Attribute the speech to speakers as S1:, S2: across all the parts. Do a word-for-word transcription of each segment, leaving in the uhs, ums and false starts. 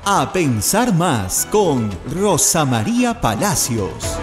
S1: A pensar más con Rosa María Palacios.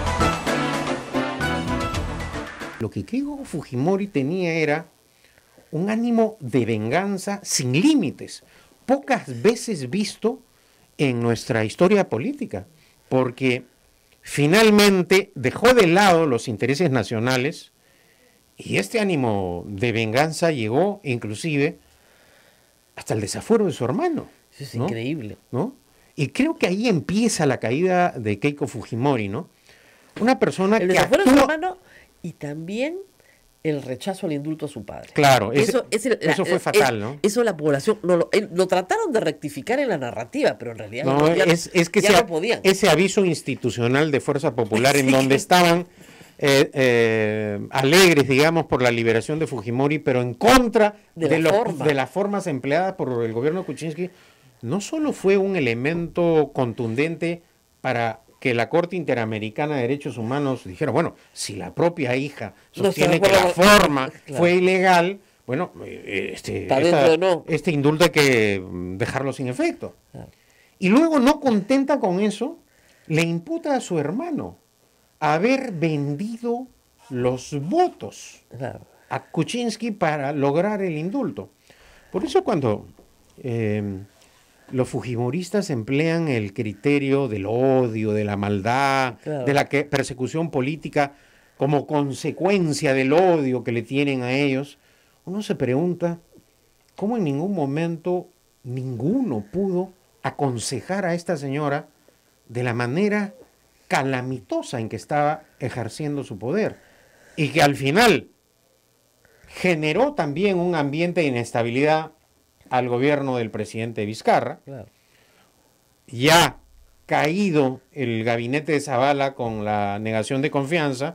S2: Lo que Keiko Fujimori tenía era un ánimo de venganza sin límites, pocas veces visto en nuestra historia política, porque finalmente dejó de lado los intereses nacionales y este ánimo de venganza llegó inclusive hasta el desafuero de su hermano.
S3: Eso es
S2: ¿no?
S3: increíble.
S2: ¿no? Y creo que ahí empieza la caída de Keiko Fujimori, ¿no? Una persona
S3: El
S2: que
S3: desafuero de
S2: actúa...
S3: su hermano y también el rechazo al indulto a su padre.
S2: Claro, ese,
S3: eso, ese,
S2: eso
S3: la,
S2: fue fatal,
S3: es,
S2: ¿no?
S3: Eso la población, no, lo, lo trataron de rectificar en la narrativa, pero en realidad
S2: no,
S3: no, ya,
S2: es, es que
S3: ya
S2: ese,
S3: no podían.
S2: Ese aviso institucional de Fuerza Popular
S3: Sí,
S2: en donde
S3: que...
S2: estaban eh, eh, alegres, digamos, por la liberación de Fujimori, pero en contra
S3: de,
S2: de,
S3: la
S2: lo,
S3: forma.
S2: de las formas empleadas por el gobierno de Kuczynski, no solo fue un elemento contundente para que la Corte Interamericana de Derechos Humanos dijera, bueno, si la propia hija sostiene no que la forma claro. fue ilegal, bueno, este, esta, no. este indulto hay que dejarlo sin efecto. Claro. Y luego, no contenta con eso, le imputa a su hermano haber vendido los votos claro. a Kuczynski para lograr el indulto. Por eso cuando eh, los fujimoristas emplean el criterio del odio, de la maldad, claro. de la que, persecución política como consecuencia del odio que le tienen a ellos, uno se pregunta cómo en ningún momento ninguno pudo aconsejar a esta señora de la manera calamitosa en que estaba ejerciendo su poder y que al final generó también un ambiente de inestabilidad al gobierno del presidente Vizcarra. Claro. Ya caído el gabinete de Zavala con la negación de confianza,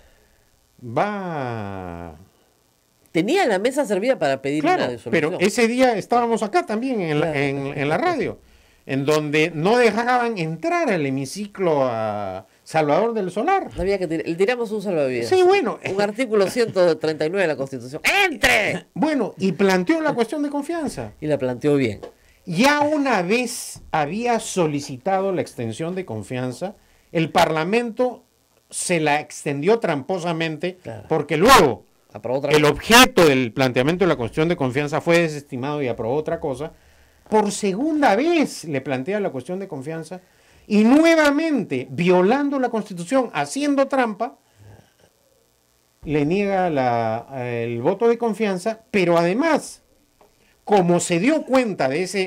S2: va...
S3: Tenía la mesa servida para pedir
S2: claro,
S3: una disolución.
S2: Pero ese día estábamos acá también en, claro. la, en, en la radio, en donde no dejaban entrar al hemiciclo a Salvador del Solar.
S3: Había que tir tiramos un salvavidas.
S2: Sí, bueno.
S3: Un artículo ciento treinta y nueve de la Constitución. ¡Entre!
S2: Bueno, y planteó la cuestión de confianza.
S3: Y la planteó bien.
S2: Ya una vez había solicitado la extensión de confianza, el Parlamento se la extendió tramposamente, claro. porque luego el objeto del planteamiento de la cuestión de confianza fue desestimado y aprobó otra cosa. Por segunda vez le plantea la cuestión de confianza y nuevamente, violando la Constitución, haciendo trampa, le niega la, el voto de confianza, pero además, como se dio cuenta de ese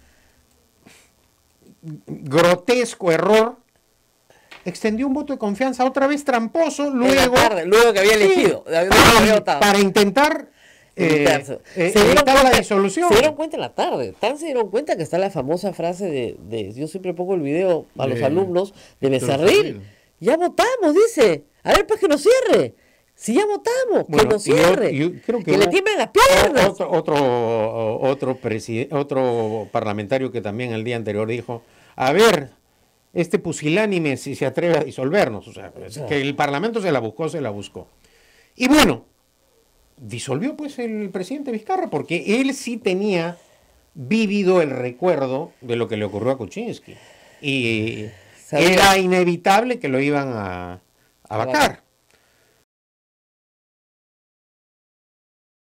S2: grotesco error, extendió un voto de confianza otra vez tramposo, luego,
S3: tarde, luego que había elegido,
S2: sí, había para, para intentar eh, eh,
S3: se
S2: evitar
S3: cuenta,
S2: la disolución.
S3: Se dieron cuenta en la tarde, tan se dieron cuenta que está la famosa frase de, de yo siempre pongo el video a los de, alumnos de Becerril, ya votamos, dice, a ver pues que nos cierre. Si ya votamos, bueno, que nos cierre, yo, yo creo que, que le tiemblen las piernas.
S2: Otro, otro, otro, otro parlamentario que también el día anterior dijo, a ver, este pusilánime si se atreve a disolvernos. O sea, es que el Parlamento se la buscó, se la buscó. Y bueno, disolvió pues el presidente Vizcarra, porque él sí tenía vívido el recuerdo de lo que le ocurrió a Kuczynski. Y ¿sabía? Era inevitable que lo iban a, a vacar.